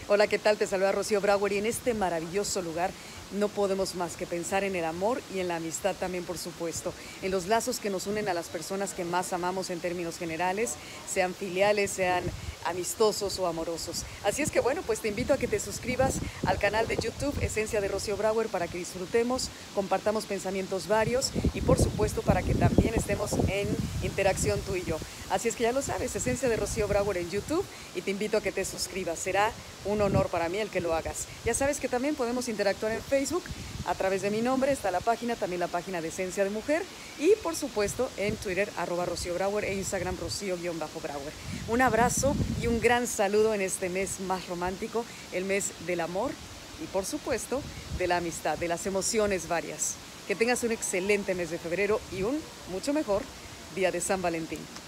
Hola, ¿qué tal? Te saluda Rocío Brauer y en este maravilloso lugar no podemos más que pensar en el amor y en la amistad también, por supuesto, en los lazos que nos unen a las personas que más amamos en términos generales, sean filiales, sean amistosos o amorosos. Así es que bueno, pues te invito a que te suscribas al canal de YouTube Esencia de Rocío Brauer para que disfrutemos, compartamos pensamientos varios y por supuesto para que también estemos en interacción tú y yo. Así es que ya lo sabes, Esencia de Rocío Brauer en YouTube y te invito a que te suscribas. Será un honor para mí el que lo hagas. Ya sabes que también podemos interactuar en Facebook a través de mi nombre, está la página, también la página de Esencia de Mujer y por supuesto en Twitter @Rocío Brauer e Instagram Rocío_Brauer. Un abrazo y un gran saludo en este mes más romántico, el mes del amor y por supuesto de la amistad, de las emociones varias. Que tengas un excelente mes de febrero y un mucho mejor día de San Valentín.